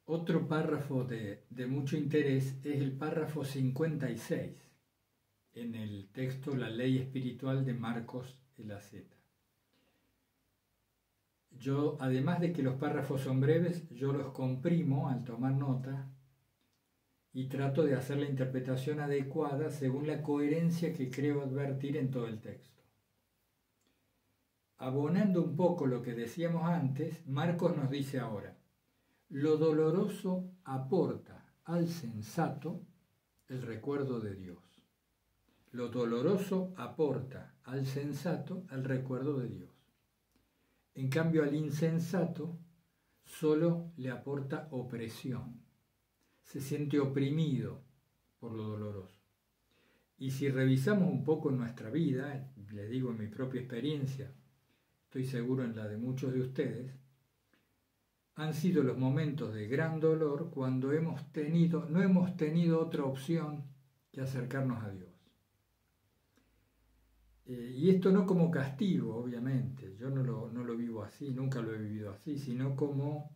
Otro párrafo de mucho interés es el párrafo 56 en el texto La Ley Espiritual de Marcos Elaceta. Yo, además de que los párrafos son breves, yo los comprimo al tomar nota y trato de hacer la interpretación adecuada según la coherencia que creo advertir en todo el texto. Abonando un poco lo que decíamos antes, Marcos nos dice ahora: lo doloroso aporta al sensato el recuerdo de Dios. Lo doloroso aporta al sensato el recuerdo de Dios. En cambio, al insensato solo le aporta opresión. Se siente oprimido por lo doloroso. Y si revisamos un poco en nuestra vida, le digo en mi propia experiencia, estoy seguro en la de muchos de ustedes, han sido los momentos de gran dolor cuando no hemos tenido otra opción que acercarnos a Dios. Y esto no como castigo, obviamente, yo no lo vivo así, nunca lo he vivido así, sino como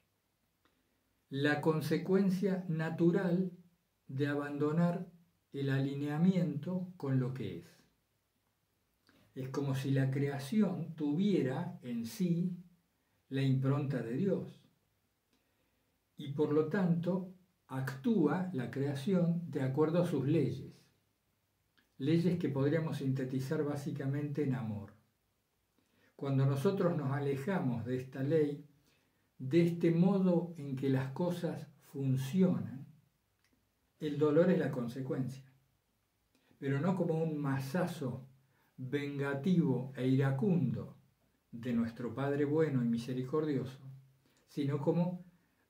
la consecuencia natural de abandonar el alineamiento con lo que es. Es como si la creación tuviera en sí la impronta de Dios y por lo tanto actúa la creación de acuerdo a sus leyes. Leyes que podríamos sintetizar básicamente en amor. Cuando nosotros nos alejamos de esta ley, de este modo en que las cosas funcionan, el dolor es la consecuencia, pero no como un mazazo vengativo e iracundo de nuestro Padre bueno y misericordioso, sino como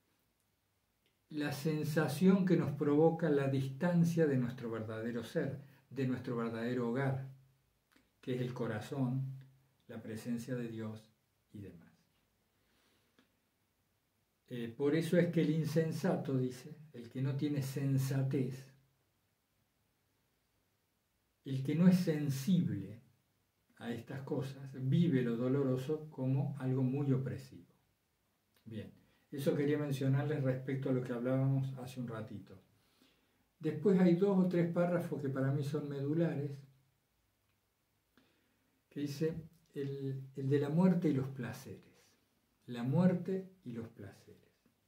la sensación que nos provoca la distancia de nuestro verdadero ser, de nuestro verdadero hogar, que es el corazón, la presencia de Dios y demás. Por eso es que el insensato, dice, el que no tiene sensatez, el que no es sensible a estas cosas, vive lo doloroso como algo muy opresivo. Bien, eso quería mencionarles respecto a lo que hablábamos hace un ratito. Después hay 2 o 3 párrafos que para mí son medulares, que dice el de la muerte y los placeres. La muerte y los placeres.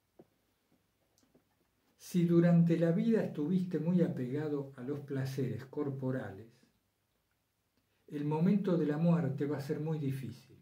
Si durante la vida estuviste muy apegado a los placeres corporales, el momento de la muerte va a ser muy difícil,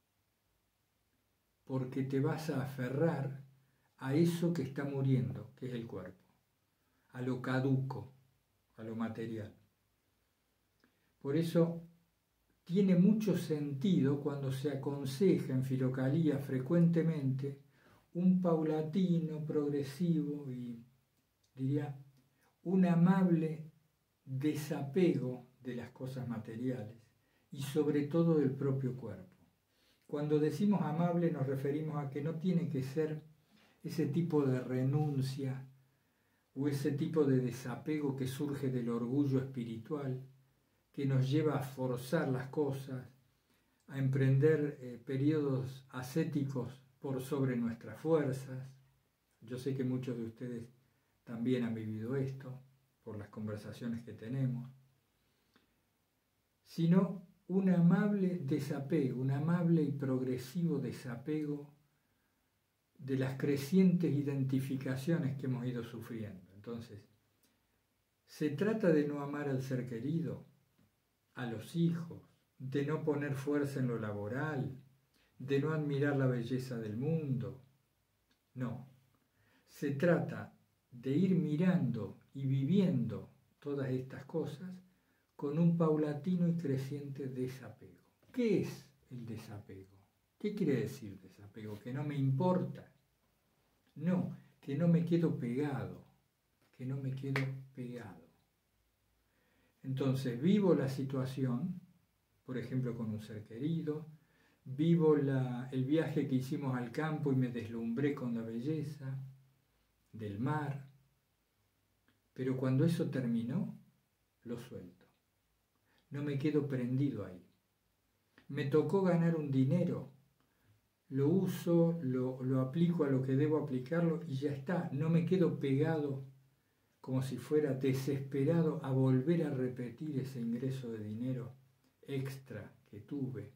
porque te vas a aferrar a eso que está muriendo, que es el cuerpo, a lo caduco, a lo material. Por eso tiene mucho sentido cuando se aconseja en Filocalía frecuentemente un paulatino, progresivo y, diría, un amable desapego de las cosas materiales y sobre todo del propio cuerpo. Cuando decimos amable nos referimos a que no tiene que ser ese tipo de renuncia o ese tipo de desapego que surge del orgullo espiritual, que nos lleva a forzar las cosas, a emprender periodos ascéticos por sobre nuestras fuerzas. Yo sé que muchos de ustedes también han vivido esto por las conversaciones que tenemos, sino un amable desapego, un amable y progresivo desapego de las crecientes identificaciones que hemos ido sufriendo. Entonces, se trata de no amar al ser querido, a los hijos, de no poner fuerza en lo laboral, de no admirar la belleza del mundo. No, se trata de ir mirando y viviendo todas estas cosas con un paulatino y creciente desapego. ¿Qué es el desapego? ¿Qué quiere decir desapego? ¿Que no me importa? No, que no me quedo pegado, que no me quedo pegado. Entonces vivo la situación, por ejemplo con un ser querido, vivo el viaje que hicimos al campo y me deslumbré con la belleza del mar, pero cuando eso terminó, lo suelto. No me quedo prendido ahí. Me tocó ganar un dinero, lo uso, lo aplico a lo que debo aplicarlo y ya está. No me quedo pegado como si fuera desesperado a volver a repetir ese ingreso de dinero extra que tuve.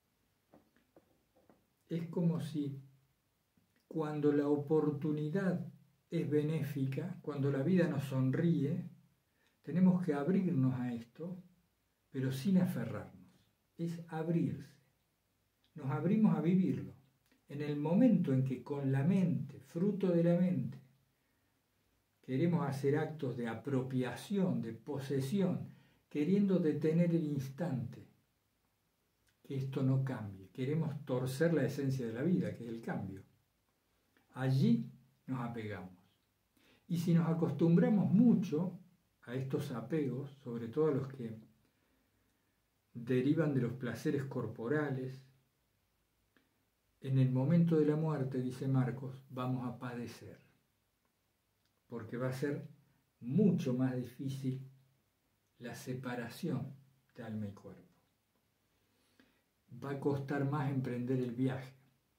Es como si cuando la oportunidad es benéfica, cuando la vida nos sonríe, tenemos que abrirnos a esto, pero sin aferrarnos. Es abrirse. Nos abrimos a vivirlo. En el momento en que con la mente, fruto de la mente, queremos hacer actos de apropiación, de posesión, queriendo detener el instante, que esto no cambie. Queremos torcer la esencia de la vida, que es el cambio. Allí nos apegamos. Y si nos acostumbramos mucho a estos apegos, sobre todo a los que derivan de los placeres corporales, en el momento de la muerte, dice Marcos, vamos a padecer, porque va a ser mucho más difícil la separación de alma y cuerpo. Va a costar más emprender el viaje.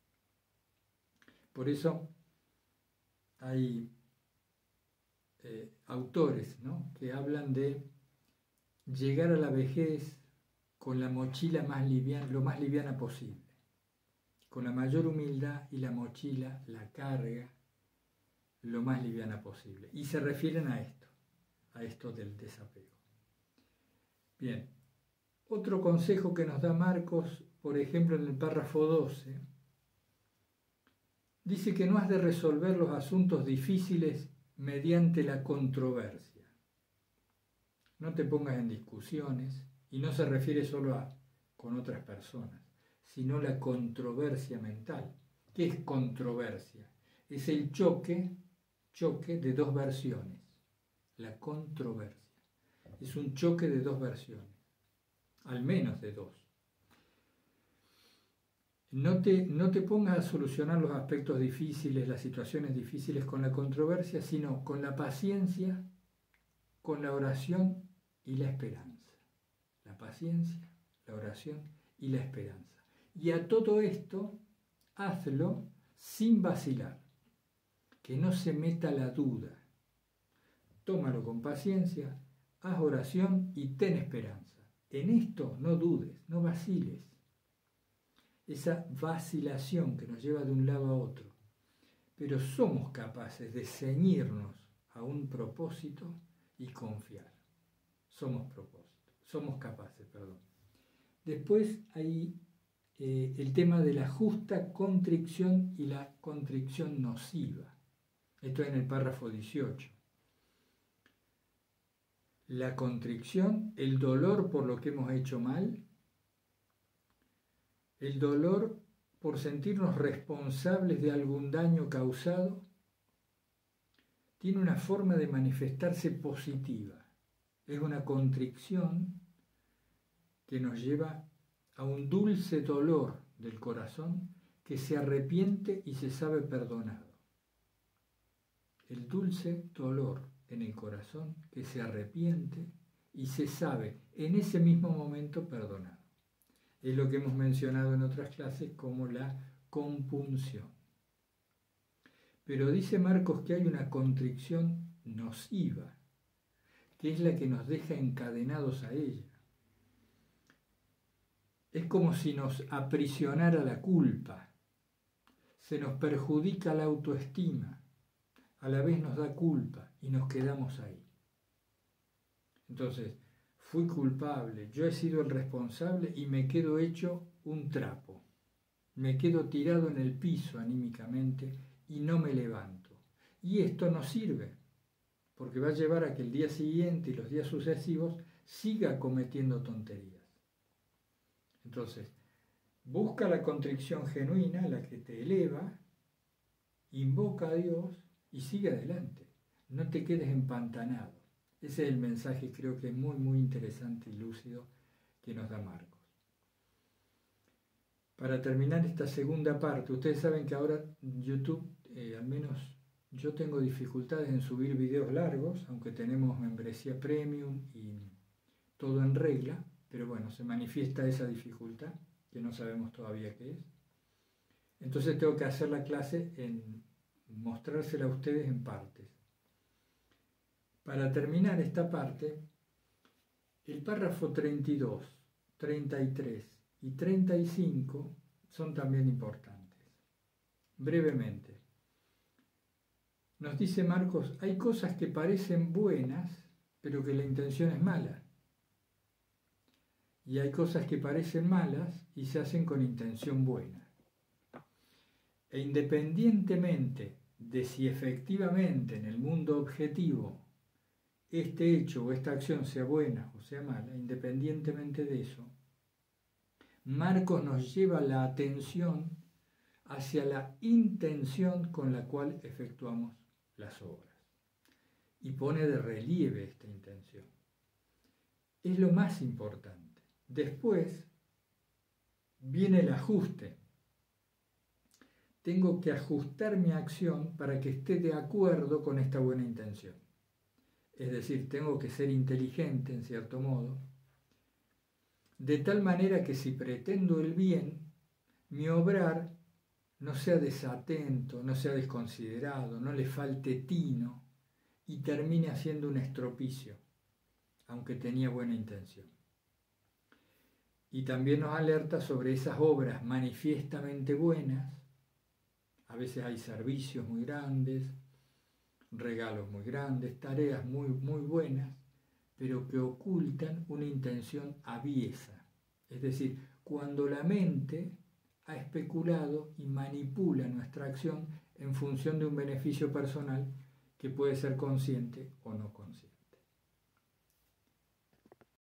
Por eso hay autores, ¿no?, que hablan de llegar a la vejez con la mochila lo más liviana posible, con la mayor humildad y la mochila, la carga, lo más liviana posible. Y se refieren a esto del desapego. Bien, otro consejo que nos da Marcos, por ejemplo, en el párrafo 12, dice que no has de resolver los asuntos difíciles mediante la controversia. No te pongas en discusiones, y no se refiere solo con otras personas, sino la controversia mental. ¿Qué es controversia? Es el choque de dos versiones. La controversia es un choque de dos versiones, al menos de dos. No te pongas a solucionar los aspectos difíciles, las situaciones difíciles con la controversia, sino con la paciencia, con la oración y la esperanza. La paciencia, la oración y la esperanza. Y a todo esto, hazlo sin vacilar, que no se meta la duda. Tómalo con paciencia, haz oración y ten esperanza. En esto no dudes, no vaciles. Esa vacilación que nos lleva de un lado a otro. Pero somos capaces de ceñirnos a un propósito y confiar. Somos capaces. Después hay el tema de la justa contrición y la contrición nociva. Esto es en el párrafo 18. La contrición, el dolor por lo que hemos hecho mal, el dolor por sentirnos responsables de algún daño causado, tiene una forma de manifestarse positiva. Es una contrición que nos lleva a un dulce dolor del corazón que se arrepiente y se sabe perdonado. El dulce dolor en el corazón que se arrepiente y se sabe en ese mismo momento perdonado. Es lo que hemos mencionado en otras clases como la compunción. Pero dice Marcos que hay una contrición nociva, que es la que nos deja encadenados a ella. Es como si nos aprisionara la culpa, se nos perjudica la autoestima, a la vez nos da culpa y nos quedamos ahí. Entonces, fui culpable, yo he sido el responsable y me quedo hecho un trapo. Me quedo tirado en el piso anímicamente y no me levanto. Y esto no sirve, porque va a llevar a que el día siguiente y los días sucesivos siga cometiendo tonterías. Entonces, busca la contrición genuina, la que te eleva, invoca a Dios y sigue adelante. No te quedes empantanado. Ese es el mensaje, creo que es muy, muy interesante y lúcido que nos da Marcos. Para terminar esta segunda parte, ustedes saben que ahora YouTube, al menos yo tengo dificultades en subir videos largos, aunque tenemos membresía premium y todo en regla, pero bueno, se manifiesta esa dificultad, que no sabemos todavía qué es. Entonces tengo que hacer la clase en mostrársela a ustedes en partes. Para terminar esta parte, el párrafo 32, 33 y 35 son también importantes. Brevemente, nos dice Marcos, hay cosas que parecen buenas, pero que la intención es mala. Y hay cosas que parecen malas y se hacen con intención buena. E independientemente de si efectivamente en el mundo objetivo este hecho o esta acción sea buena o sea mala, independientemente de eso, Marcos nos lleva la atención hacia la intención con la cual efectuamos las obras y pone de relieve esta intención. Es lo más importante. Después viene el ajuste. Tengo que ajustar mi acción para que esté de acuerdo con esta buena intención. Es decir, tengo que ser inteligente en cierto modo, de tal manera que si pretendo el bien, mi obrar no sea desatento, no sea desconsiderado, no le falte tino y termine haciendo un estropicio, aunque tenía buena intención. Y también nos alerta sobre esas obras manifiestamente buenas. A veces hay servicios muy grandes, regalos muy grandes, tareas muy buenas, pero que ocultan una intención aviesa. Es decir, cuando la mente ha especulado y manipula nuestra acción en función de un beneficio personal que puede ser consciente o no consciente.